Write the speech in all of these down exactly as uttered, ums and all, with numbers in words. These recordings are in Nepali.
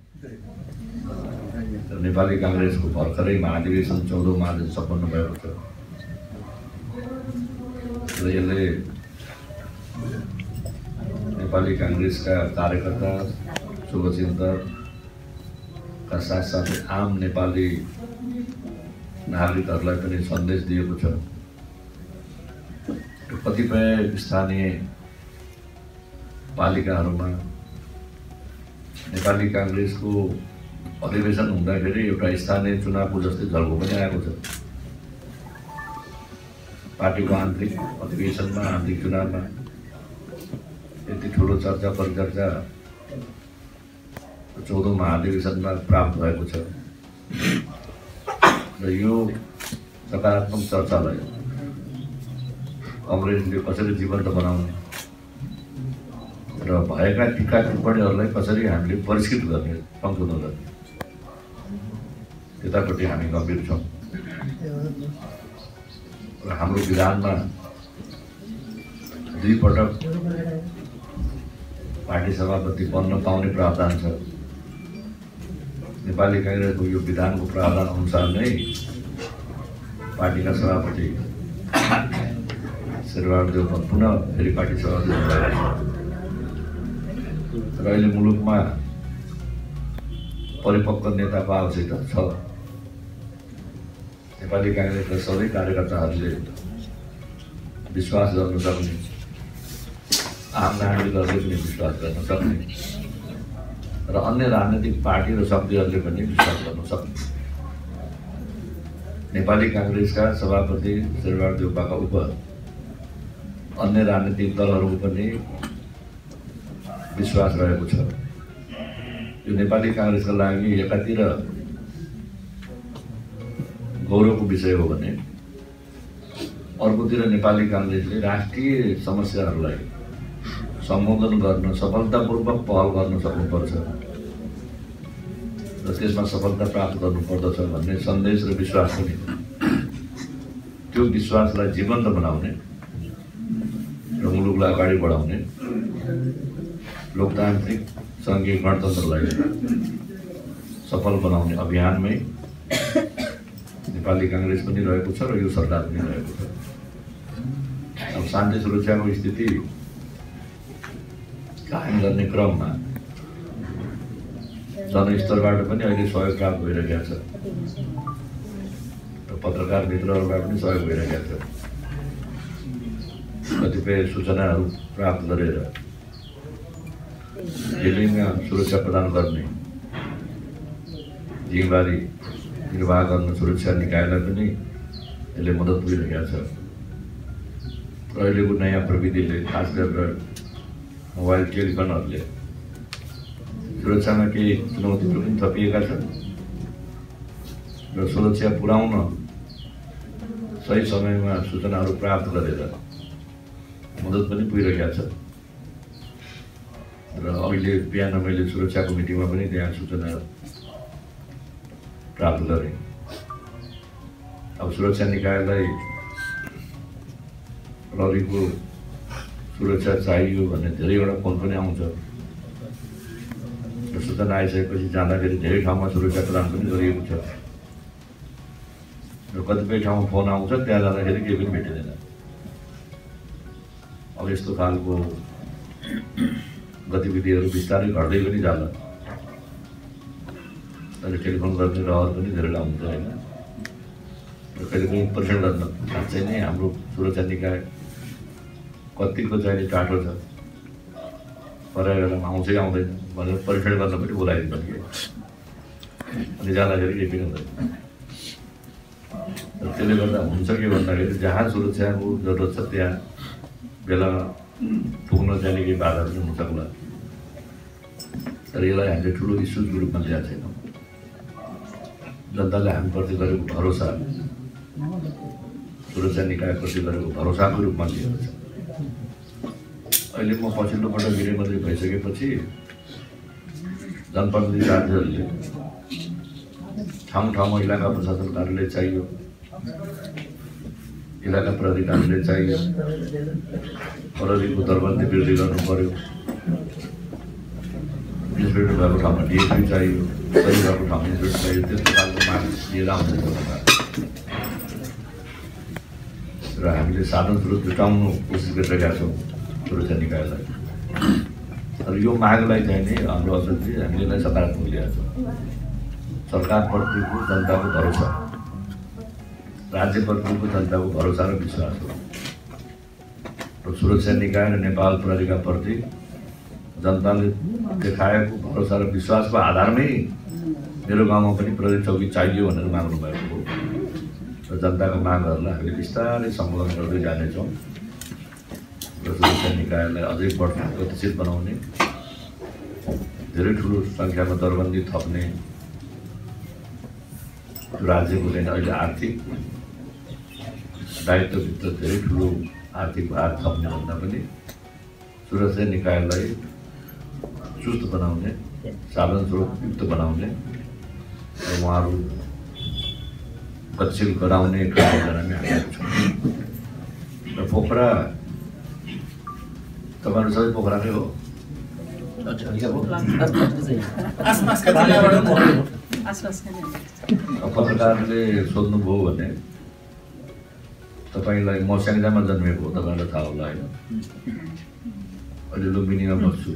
नेपाली कांग्रेसको भर्खरै महाधिवेशन चौधौं महाधिवेशन सम्पन्न भएको छ र यसले नेपाली कांग्रेसका कार्यकर्ता शुभचिन्तकका साथसाथै आम नेपाली नागरिकहरूलाई पनि सन्देश दिएको छ। कतिपय स्थानीय पालिकाहरूमा नेपाली कांग्रेसको अधिवेशन हुँदाखेरि एउटा स्थानीय चुनावको जस्तै झल्को पनि आएको छ। पार्टीको आन्तरिक अधिवेशनमा आन्तरिक चुनावमा यति ठुलो चर्चा परिचर्चा चौधौं महाधिवेशनमा प्राप्त भएको छ र यो सकारात्मक चर्चालाई कांग्रेसले कसरी जीवन्त बनाउने र भएका टीका टिप्पणीहरूलाई कसरी हामीले परिष्कृत गर्ने संशोधन गर्ने त्यतापट्टि हामी गम्भीर छौँ र हाम्रो विधानमा दुई पटक पार्टी सभापति बन्न पाउने प्रावधान छ। नेपाली कांग्रेसको यो विधानको प्रावधान अनुसार नै पार्टीका सभापति शेरबहादुर देउवा पुनः फेरि पार्टी सभापति भएर र अहिले मुलुकमा परिपक्व नेताको आवश्यकता छ। नेपाली कांग्रेसका सबै कार्यकर्ताहरूले विश्वास गर्न सक्ने, आम नागरिकहरूले पनि विश्वास गर्न सक्ने र अन्य राजनीतिक पार्टी र शक्तिहरूले पनि विश्वास गर्न सक्ने नेपाली कांग्रेसका सभापति शेरबहादुर देउवाका उप अन्य राजनीतिक दलहरूको पनि विश्वास रहेको छ। यो नेपाली कांग्रेसका लागि एकातिर गौरवको विषय हो भने अर्कोतिर नेपाली कांग्रेसले राष्ट्रिय समस्याहरूलाई सम्बोधन गर्न सफलतापूर्वक पहल गर्न सक्नुपर्छ र त्यसमा सफलता प्राप्त गर्नुपर्दछ भन्ने सन्देश र विश्वास पनि त्यो विश्वासलाई जीवन्त बनाउने र मुलुकलाई अगाडि बढाउने लोकतान्त्रिक संघीय गणतन्त्रलाई सफल बनाउने अभियानमै नेपाली कांग्रेस पनि रहेको छ र यो सरकार पनि रहेको छ। अब शान्ति सुरक्षाको स्थिति कायम गर्ने क्रममा जनस्तरबाट पनि अहिले सहयोग प्राप्त भइरहेको छ र पत्रकार मित्रहरूबाट पनि सहयोग भइरहेको छ। कतिपय सूचनाहरू प्राप्त गरेर जिल्लामा सुरक्षा प्रदान गर्ने जिम्मेवारी निर्वाह गर्न सुरक्षा निकायलाई पनि यसले मद्दत पुगिरहेको छ र अहिलेको नयाँ प्रविधिले खास गरेर मोबाइल टेलिफोनहरूले सुरक्षामा केही चुनौतीहरू पनि थपिएका छन् र सुरक्षा पुर्याउन सही समयमा सूचनाहरू प्राप्त गरेर मद्दत पनि पुगिरहेको छ र अहिले बिहान मैले सुरक्षाको मिटिङमा पनि त्यहाँ सूचना प्राप्त गरेँ। अब सुरक्षा निकायलाई प्रहरीको सुरक्षा चाहियो भन्ने धेरैवटा फोन पनि आउँछ र सूचना आइसकेपछि जाँदाखेरि धेरै ठाउँमा सुरक्षा प्रदान पनि गरिएको छ र कतिपय ठाउँमा फोन आउँछ त्यहाँ जाँदाखेरि केही पनि भेटिँदैन। अब यस्तो खालको गतिविधिहरू बिस्तारै घट्दै पनि जाला। अहिले टेलिफोन गर्ने रहर पनि धेरै हुन्छ होइन र कहिले पनि परीक्षण गर्न साँच्चै नै हाम्रो सुरक्षा निकाय कतिको चाहिँ टाटो छ पर्यावरण आउँछै आउँदैन भनेर परीक्षण गर्न पनि बोलाइदिन्छ कि अनि जाँदाखेरि केही पनि हुँदैन। र त्यसले गर्दा हुन्छ के भन्दाखेरि जहाँ सुरक्षाको जरुरत छ त्यहाँ बेला पुग्न जाने केही बाधा पनि हुन सक्ला तर यसलाई हामीले ठुलो इस्युजको रूपमा लिएको छैनौँ। जनताले हामीप्रति गरेको भरोसा सुरक्षा निकायप्रति गरेको भरोसाको रूपमा लिएको छ। अहिले म पछिल्लो पटक गृहमन्त्री भइसकेपछि जनप्रतिनिधि राज्यहरूले ठाउँ ठाउँमा इलाका प्रशासन कार्यालय चाहियो, इलाका प्रहरी कार्यालय चाहियो, प्रहरीको दरबन्दी वृद्धि गर्नु पर्यो, इन्सपेक्टर भएको ठाउँमा डिएसपी चाहियो, सही भएको ठाउँमा इन्सपेक्टर चाहियो, त्यस्तो खालको माग लिएर आउँदैन सरकार। र हामीले साधन स्रोत जुटाउनु कोसिस गरिरहेका छौँ सुरक्षा निकायलाई। तर यो मागलाई चाहिँ नै हाम्रो अध्यक्षजी हामीले यसलाई सकारात्मक लिएका छौँ। सरकारप्रतिको जनताको भरोसा, राज्यप्रतिको जनताको भरोसा र विश्वास हो र सुरक्षा निकाय र नेपाल प्रहरीकाप्रति जनताले देखाएको भरोसा र विश्वासको आधारमै मेरो गाउँमा पनि प्रहरी चौकी चाहियो भनेर माग्नु भएको हो र जनताको मागहरूलाई हामीले बिस्तारै सम्बोधन गर्दै जानेछौँ र सुरक्षा निकायलाई अझै बढ्न गतिशील बनाउने, धेरै ठुलो सङ्ख्यामा दरबन्दी थप्ने, राज्यको चाहिँ अहिले आर्थिक दायित्वभित्र धेरै ठुलो आर्थिक भार थप्ने भन्दा पनि सुरक्षा निकायलाई चुस्त बनाउने, साधन स्रोत युक्त बनाउने र उहाँहरू गतिशील गराउने काम गर्न हामी छौँ। र पोखरा तपाईँहरू सबै पोखराकै हो? पत्रकारले सोध्नुभयो भने तपाईँलाई म स्याङ्जामा जन्मेको हो, तपाईँलाई थाहा होला होइन? अहिले लुम्बिनीमा बस्छु।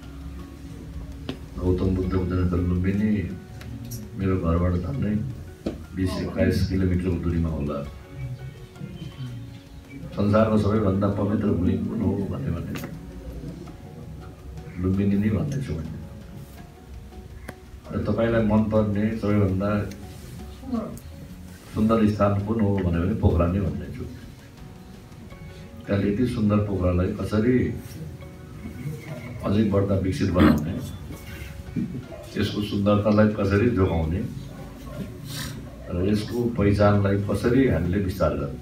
गौतम बुद्धको जन्मस्थल लुम्बिनी मेरो घरबाट झन्डै बिस एक्काइस किलोमिटरको दूरीमा होला। संसारको सबैभन्दा पवित्र भूमि कुन हो भन्यो भने लुम्बिनी नै भन्दैछु मैले। र तपाईँलाई मनपर्ने सबैभन्दा सुन्दर स्थान कुन हो भन्यो भने पोखरा नै भन्दैछु। त्यहाँले यति सुन्दर पोखरालाई कसरी अझै बढ्दा विकसित बनाउने, यसको सुन्दरतालाई कसरी जोगाउने र यसको पहिचानलाई कसरी हामीले विस्तार गर्ने,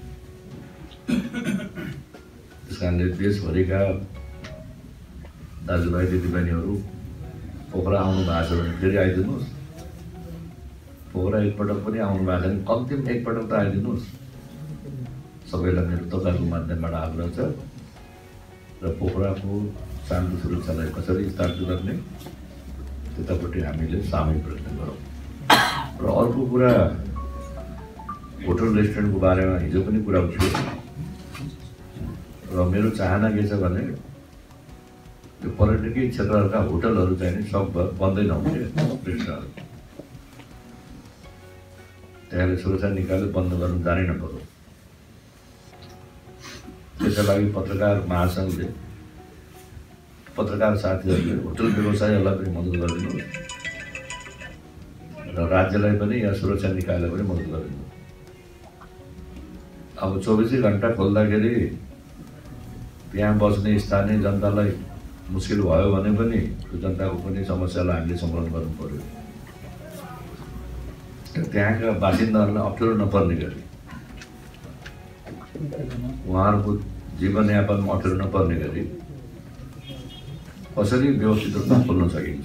त्यस कारणले देशभरिका दाजुभाइ दिदीबहिनीहरू पोखरा आउनु भएको छ भने फेरि आइदिनुहोस्। पोखरा एकपटक पनि आउनु भएको छ भने कम्तीमा एकपटक त आइदिनुहोस्। सबैलाई मेरो तपाईँको माध्यमबाट आग्रह छ र पोखराको शान्ति सुरक्षालाई कसरी स्थापित गर्ने त्यतापट्टि हामीले सामूहिक प्रयत्न गरौँ। र अर्को कुरा, होटल रेस्टुरेन्टको बारेमा हिजो पनि कुरा उठ्यो र मेरो चाहना के छ भने यो पर्यटकीय क्षेत्रहरूका होटलहरू चाहिँ नि सब बन्दै नहुने रेस्टुरेन्टहरू, त्यहाँले सुरक्षा निकायले बन्द गर्नु जानै नपरोस्। त्यसका लागि पत्रकार महासङ्घले, पत्रकार साथीहरूले होटल व्यवसायहरूलाई पनि मद्दत गरिदिनु र राज्यलाई पनि या सुरक्षा निकायलाई पनि मद्दत गरिदिनु। अब चौबिसै घन्टा खोल्दाखेरि त्यहाँ बस्ने स्थानीय जनतालाई मुस्किल भयो भने पनि त्यो जनताको पनि समस्यालाई हामीले सम्बोधन गर्नु पर्यो। त्यहाँका बासिन्दाहरूलाई अप्ठ्यारो नपर्ने गरी, उहाँहरूको जीवनयापनमा अप्ठ्यारो नपर्ने गरी कसरी व्यवस्थित रूपमा खोल्न सकिन्छ,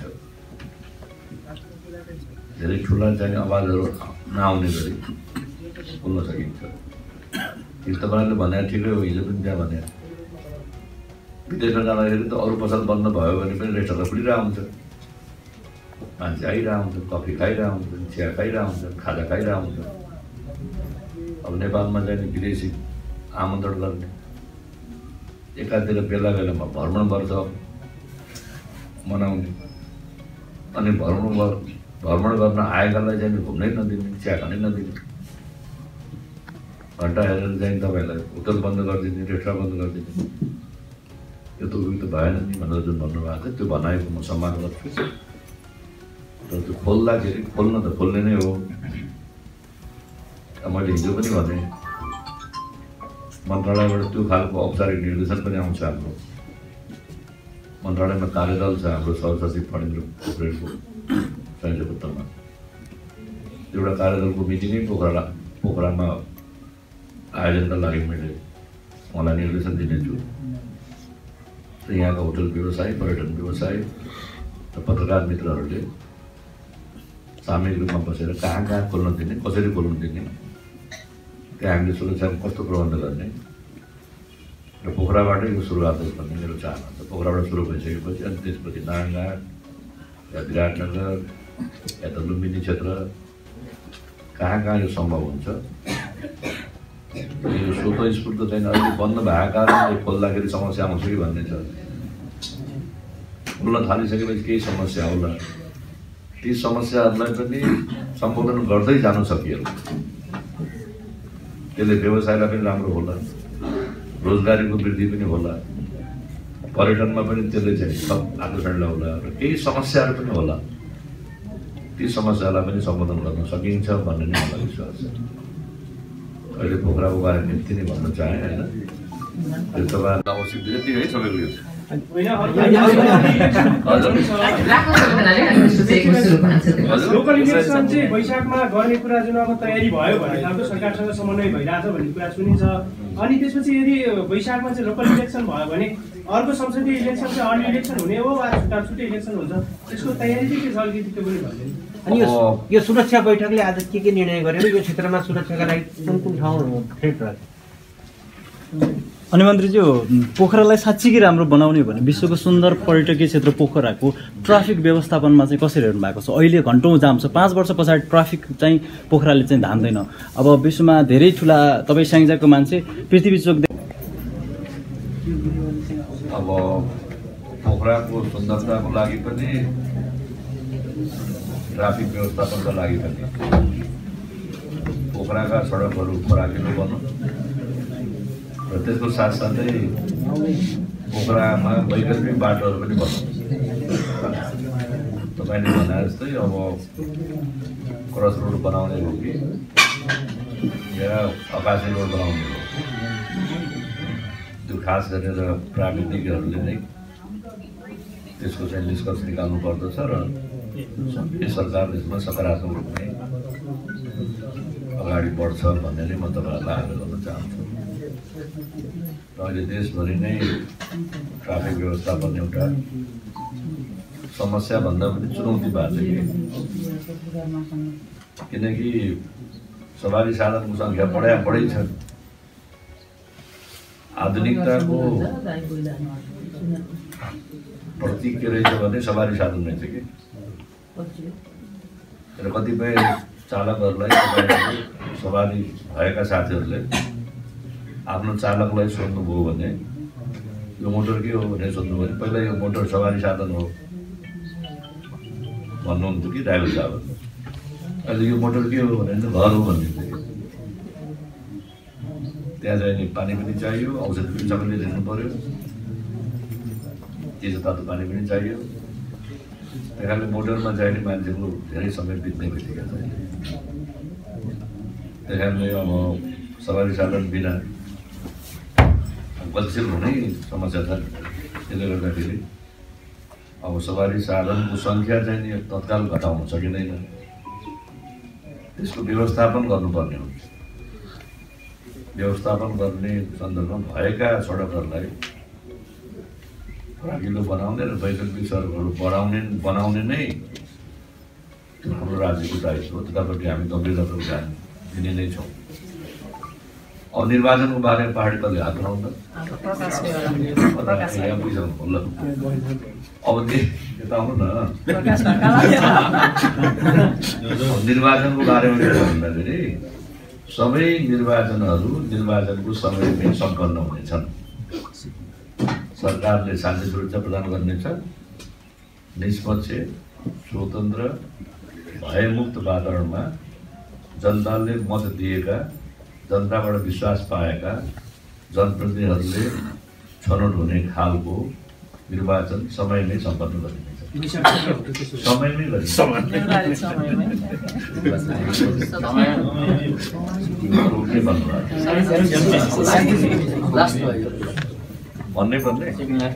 धेरै ठुला चाहिने आवाजहरू नआउने गरी खोल्न सकिन्छ। हिजो तपाईँहरूले भने ठिकै हो, हिजो पनि त्यहाँ भने विदेशमा जाँदाखेरि त अरू पसल बन्द भयो भने पनि रेस्टुरेन्ट खुलिरहेको हुन्छ, मान्छे आइरहेको हुन्छ, कफी खाइरहेको हुन्छ, चिया खाइरहेको हुन्छ, खाजा खाइरहेको हुन्छ। अब नेपालमा चाहिँ विदेशी आमन्त्रण गर्ने, एकातिर बेला बेलामा भ्रमण वर्ष मनाउने, अनि भ्रमण भ्रमण गर्न आएकालाई चाहिँ घुम्नै नदिने, चिया खानै नदिने, घन्टा हेरेर चाहिँ तपाईँहरूलाई होटल बन्द गरिदिने, रेस्टुरेन्ट बन्द गरिदिने, यो त उपयुक्त भएन नि भनेर जुन भन्नुभएको थियो त्यो भनाइको म सम्मान गर्छु। र त्यो खोल्दाखेरि खोल्न त खोल्ने नै हो। मैले हिजो पनि भने मन्त्रालयबाट त्यो खालको औपचारिक निर्देशन पनि आउँछ। हाम्रो मन्त्रालयमा कार्यदल छ, हाम्रो सहसचिव फणेन्द्र पोखरेलको संयोजकत्वमा एउटा कार्यदलको मिटिङै पोखरा पोखरामा आयोजनका लागि मैले उहाँलाई निर्देशन दिनेछु। र यहाँका होटल व्यवसाय, पर्यटन व्यवसाय र पत्रकार मित्रहरूले सामूहिक रूपमा बसेर कहाँ कहाँ खोल्न दिने, कसरी खोल्न दिने, त्यहाँ हामीले सुरक्षाको कस्तो प्रबन्ध गर्ने र पोखराबाटै यो सुरुवात होस् भन्ने मेरो चाहना छ। पोखराबाट सुरु भइसकेपछि अनि त्यसपछि नारायणघाट, या विराटनगर या त लुम्बिनी क्षेत्र कहाँ कहाँ यो सम्भव हुन्छ। यो स्वतःस्फूर्त चाहिँ अहिले बन्द भएको कारणले खोल्दाखेरि समस्या आउँछ कि भन्ने छ। खोल्न थालिसकेपछि केही समस्या होला, ती समस्याहरूलाई पनि सम्बोधन गर्दै जानु सकिएला। त्यसले व्यवसायलाई पनि राम्रो होला, रोजगारीको वृद्धि पनि होला, पर्यटनमा पनि त्यसले चाहिँ सब आकर्षण ल्याउला र केही समस्याहरू पनि होला। ती समस्यालाई पनि सम्बोधन गर्न सकिन्छ भन्ने नै मलाई विश्वास छ। अहिले पोखराको बारेमा यति नै भन्न चाहे होइन। त्यो तपाईँहरू आवश्यक यति है सबैको यो लोकल इलेक्सन चाहिँ वैशाखमा गर्ने कुरा जुन अब तयारी भयो भन्ने खालको सरकारसँग समन्वय भइरहेछ भन्ने कुरा सुनिन्छ। अनि त्यसपछि यदि वैशाखमा चाहिँ लोकल इलेक्सन भयो भने अर्को संसदीय इलेक्सन चाहिँ अर्ली इलेक्सन हुने हो वा छुट्टा छुट्टै इलेक्सन हुन्छ, त्यसको तयारी चाहिँ के छ अलिकति त्यो पनि भनिदिनु। अनि यो यो सुरक्षा बैठकले आज के के निर्णय गर्यो? यो क्षेत्रमा सुरक्षाका लागि कुन कुन ठाउँ थ्रेट रहेछ? अनि मन्त्रीज्यू, पोखरालाई साँच्चीकै राम्रो बनाउने भने विश्वको सुन्दर पर्यटकीय क्षेत्र पोखराको ट्राफिक व्यवस्थापनमा चाहिँ कसरी हेर्नु भएको छ? अहिले घन्टौँ जाम छ, पाँच वर्ष पछाडि ट्राफिक चाहिँ पोखराले चाहिँ धान्दैन। अब विश्वमा धेरै ठुला तपाईँ स्याङ्जाको मान्छे पृथ्वी चोक अब पोखराको सुन्दरताको लागि पनि ट्राफिक व्यवस्थापनको लागि पनि पोखराका सडकहरू फराकिलो बन्नु र त्यसको साथसाथै पोखरामा वैकल्पिक बाटोहरू पनि बन्नु। तपाईँले भने जस्तै अब क्रस रोड बनाउने हो कि या अकासी रोड बनाउने हो, त्यो खास गरेर प्राविधिकहरूले नै त्यसको चाहिँ निष्कर्ष निकाल्नु पर्दछ र सरकार यसमा सकारात्मक रूपमै अगाडि बढ्छ भन्ने नै म तपाईँहरूलाई आग्रह गर्न चाहन्छु। र अहिले देशभरि नै ट्राफिक व्यवस्थापन एउटा समस्या भन्दा पनि चुनौती भएको छ। किनकि सवारी साधनको सङ्ख्या बढा बढै छ। आधुनिकताको प्रतीक के रहेछ भने सवारी साधन रहेछ कि। र कतिपय चालकहरूलाई सवारी भएका साथीहरूले आफ्नो चालकलाई सोध्नुभयो भने यो मोटर के हो भनेर सोध्नु भने पहिला यो मोटर सवारी साधन हो भन्नुहुन्थ्यो कि ड्राइभर साहब। अहिले यो मोटर के हो भने घर हो भनिदिन्थ्यो। त्यहाँ चाहिँ नि पानी पनि चाहियो, औषधि पनि सबैले दिनु पर्यो, चिसो तातो पानी पनि चाहियो। त्यही कारणले मोटरमा चाहिने मान्छेको धेरै समय बित्ने भइसकेको छ। त्यही कारणले अब सवारी साधन बिना गतिशील हुने समस्या छ। त्यसले गर्दाखेरि अब सवारी साधनको सङ्ख्या चाहिँ नि तत्काल घटाउन सकिँदैन, त्यसको व्यवस्थापन गर्नुपर्ने हुन्छ। व्यवस्थापन गर्ने सन्दर्भमा भएका सडकहरूलाई फराकिलो बनाउने र वैकल्पिक सडकहरू बढाउने बनाउने नै हाम्रो राज्यको दायित्व हो। त्यतापट्टि हामी गम्भीरतापूर्वक ध्यान दिने नै छौँ। अब निर्वाचनको बारेमा पार्टीले हात उठाउँदा यहाँ बुझाउनु होला। अब यता आउनु न। निर्वाचनको बारेमा के भन्दाखेरि सबै निर्वाचनहरू निर्वाचनको समयमै सम्पन्न हुनेछन्। सरकारले शान्ति सुरक्षा प्रदान गर्नेछ, निष्पक्ष स्वतन्त्र भयमुक्त वातावरणमा जनताले मत दिएका, जनताबाट विश्वास पाएका जनप्रतिनिधिहरूले छनौट हुने खालको निर्वाचन समयमै सम्पन्न गरिनेछ। समयमै गरिनेछ। भन्नै पर्ने।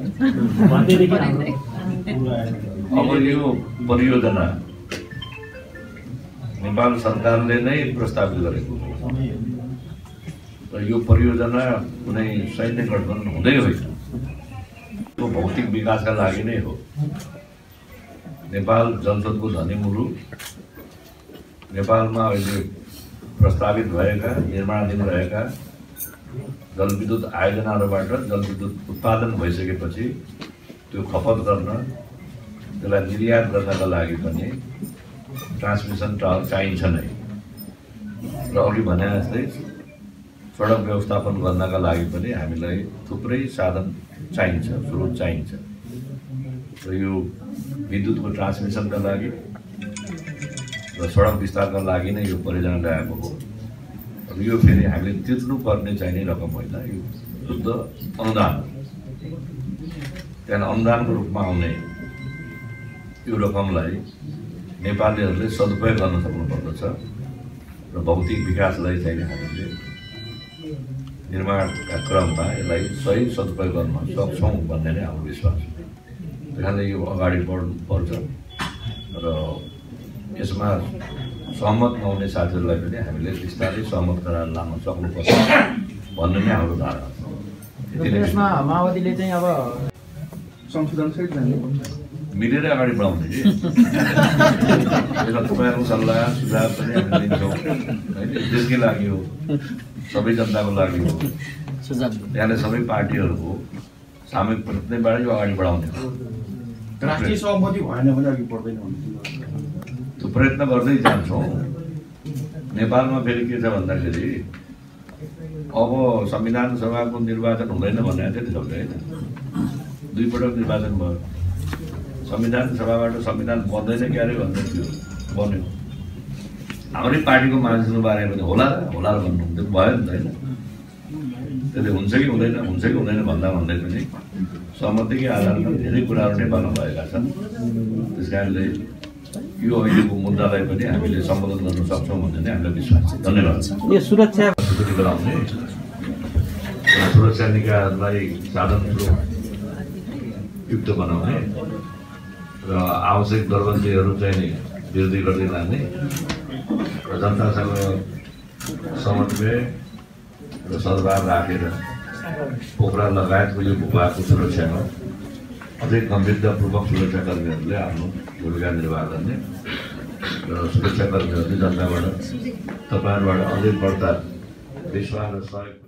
अब यो परियोजना नेपाल सरकारले नै प्रस्तावित गरेको हो र यो परियोजना कुनै सैन्य गठबन्धन हुँदै होइन, यो भौतिक विकासका लागि नै हो। नेपाल जनशक्तिको धनी मुलुक, नेपालमा अहिले प्रस्तावित भएका निर्माणाधीन रहेका जलविद्युत आयोजनाहरूबाट जलविद्युत उत्पादन भइसकेपछि त्यो खपत गर्न त्यसलाई निर्यात गर्नका लागि पनि ट्रान्समिसन टावर चाहिन्छ नै र अघि भने जस्तै सडक व्यवस्थापन गर्नका लागि पनि हामीलाई थुप्रै साधन चाहिन्छ, स्रोत चाहिन्छ र यो विद्युतको ट्रान्समिसनका लागि र सडक विस्तारका लागि नै यो परियोजना ल्याएको हो। अब यो फेरि हामीले तिर्नुपर्ने चाहिने रकम होइन, यो शुद्ध अनुदान हो। त्यहाँदेखि अनुदानको रूपमा आउने यो रकमलाई नेपालीहरूले सदुपयोग गर्न सक्नुपर्दछ र भौतिक विकासलाई चाहिँ हामीले निर्माणका क्रममा यसलाई सही सदुपयोग गर्न सक्छौँ भन्ने नै हाम्रो विश्वास हो। त्यही कारणले यो अगाडि बढ्नु पर्छ र यसमा सहमत नहुने साथीहरूलाई पनि हामीले बिस्तारै सहमत गराएर लान सक्नुपर्छ भन्ने नै हाम्रो धारणा छ। त्यसमा माओवादीले चाहिँ अब संशोधन सहित जाने मिलेरै अगाडि बढाउने कि यसमा तपाईँहरूको सल्लाह सुझाव पनि हामी दिन्छौँ होइन, देशकै लागि हो, सबै जनताको लागि हो। त्यहाँले सबै पार्टीहरूको सामूहिक प्रयत्नबाट यो अगाडि बढाउने हो। राष्ट्रिय सहमति भएन भने अघि बढ्दैन त्यो प्रयत्न गर्दै जान्छौँ। नेपालमा फेरि के छ भन्दाखेरि अब संविधान सभाको निर्वाचन हुँदैन भनेर त्यति सक्छ होइन, दुईपटक निर्वाचन भयो, संविधान सभाबाट संविधान बन्दैन क्यारे भन्दै थियो, बन्यो। हाम्रै पार्टीको मान्छेको बारेमा पनि होला होला र भन्नुहुन्थ्यो, भयो नि त होइन। त्यसले हुन्छ कि हुँदैन हुन्छ कि हुँदैन भन्दा भन्दै पनि सहमतिकै आधारमा धेरै कुराहरू नेपालमा भएका छन्। त्यस कारणले यो अहिलेको मुद्दालाई पनि हामीले सम्बोधन गर्न सक्छौँ भन्ने नै हामीलाई विश्वास छ। धन्यवाद। यो सुरक्षा गराउने सुरक्षा निकायहरूलाई साधन स्रोत युक्त बनाउने र आवश्यक दरबन्दीहरू चाहिँ नि वृद्धि गर्दै लाने र जनतासँग समन्वय र सद्भाव राखेर पोखरा लगायतको यो भूभागको सुरक्षामा अझै गम्भीरतापूर्वक सुरक्षाकर्मीहरूले आफ्नो भूमिका निर्वाह गर्ने र सुरक्षाकर्मीहरूले जनताबाट तपाईँहरूबाट अझै बढ्ता विश्वास र सहयोग